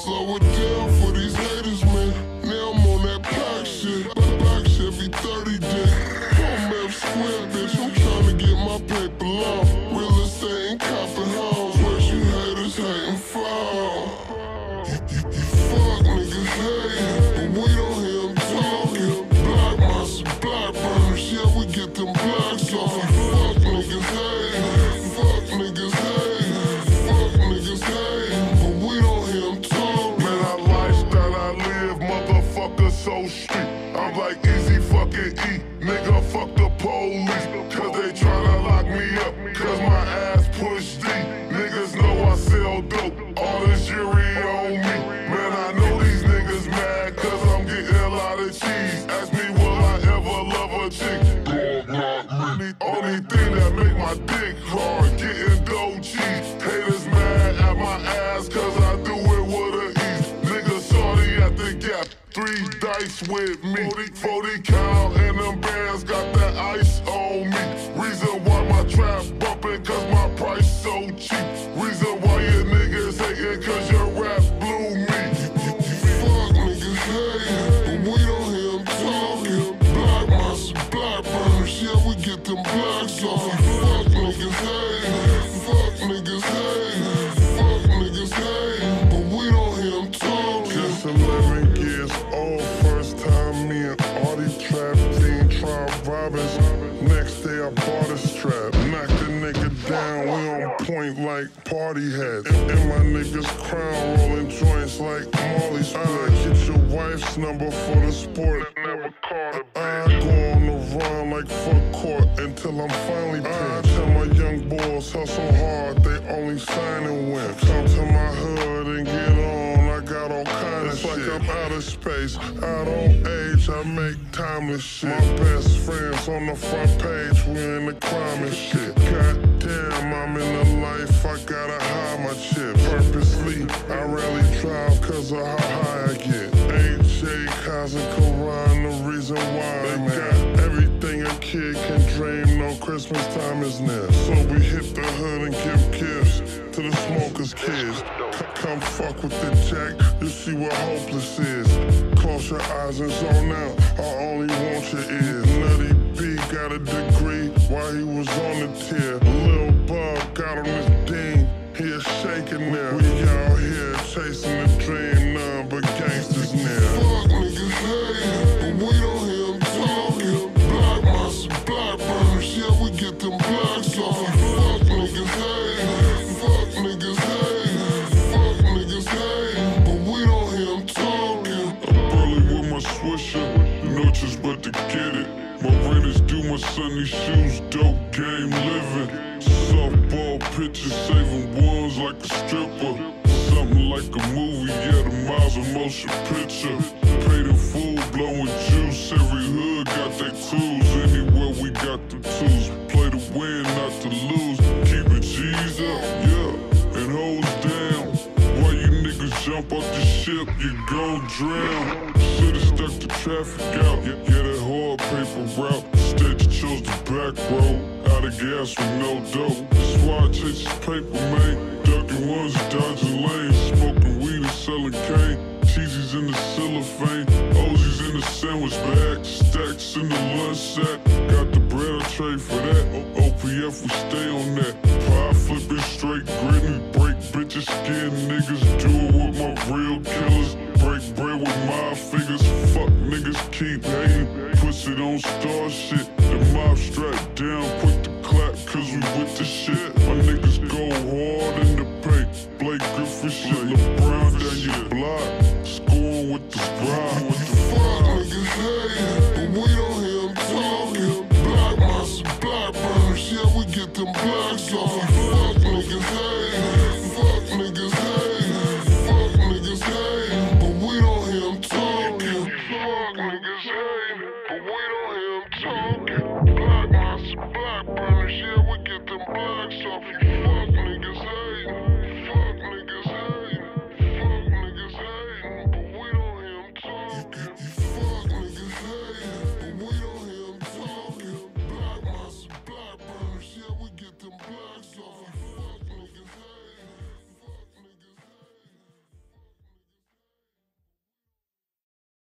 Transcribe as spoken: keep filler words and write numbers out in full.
slow it down for these haters, man. Now I'm on that pack shit. Back Chevy thirty day. Home F square, bitch. I'm trying to get my paper long. Real estate and copping homes. Where you haters hating fall. You, you, you fuck niggas hating, but we don't hear them talking. Block monster, block burners. Yeah, we get them blocks off. You fuck niggas hating. Fuck niggas hating. Fuck niggas hating, but we don't hear them talking. Man, that lifestyle I live, motherfucker, so street. I'm like easy fucking E, nigga, fuck the police. Cause they tryna lock me up, cause my ass pushed D. Niggas know I sell dope, all this jury on me. Man, I know these niggas mad, cause I'm getting a lot of cheese. Ask me, will I ever love a chick? Only, only thing that make my dick hard, getting dough cheese. Haters mad at my ass, cause I do it with a ease. Nigga salty at the gap, three dice with me. forty cal and them bands got that ice on me. Reason why my trap bumpin', cause my price so cheap. Reason why your niggas hatin', cause your rap blew me. Fuck niggas hating, but we don't hear them talking. Block monster, block burners, yeah, we get them blocks off. Fuck niggas hating, fuck niggas hating, fuck niggas hating, but we don't hear them talking. Just eleven years old, first time me and Audi trapped in tried robbers. Next day I bought a strap, knocked the nigga down, we on point like party hats. And, and my niggas crown rolling joints like Molly Split. Get your wife's number for the sport. Never call it. I go on the run like fuck court until I'm finally pinned. I tell my young boys hustle hard, they only sign and win. Come to my hood and get on, I got all kinds of shit. It's like I'm out of space, out on age, I make timeless shit. My best friends on the front page, we in the crime and shit. Goddamn, I'm in the life, I gotta hide my chips. Purposely, I rarely drive cause of how high I get. A J, Kaz, and Karan, the reason why they got everything a kid can dream, no Christmas time is near. So we hit the hood and give gifts to the smokers' kids. C come fuck with the jack, you see what hopeless is. Close your eyes and zone out, I only want your ears. Nutty B got a degree while he was on the tier. Lil Bub got on his dean, he a shaking there. We out here chasing the dream, none but gangsters near. Fuck niggas hating, but we don't hear them talking. Block monster, block burners, yeah, we get them blocks off. Fuck niggas hating, fuck niggas hating, fuck niggas hating, but we don't hear them talking. I'm burly with my swisher, no choice but to get it. My rent is due, my Sunny shoes, dope game living. Softball pitcher, saving ones like a stripper. Something like a movie, yeah, the miles of motion picture. Paid in full, blowing juice, every hood got their tools. Anywhere we got the tools, play to win, not to lose. Keep it G's up, yeah, and hoes down. Why you niggas jump off the ship, you gon' drown. Should've stuck the traffic out, yeah, yeah, that hard paper route. Instead you chose the back road, out of gas with no dope. That's why I chase this paper, man. Ducking ones, dodging lanes, smoking weed and selling cane. Cheesy's in the cellophane, Ozies in the sandwich bag, stacks in the lunch sack. Got the bread, I trade for that. O P F, we stay on that. Pie flipping, straight gritting, break bitches, skin niggas. Do it with my real killers. Break bread with my figures. Fuck niggas, keep hating. Push it on star shit. The mob strapped down, quick to clap, cause we with the shit. My niggas go hard in the paint. Blake Griffin shit, LeBron down your block, scoring with the squad.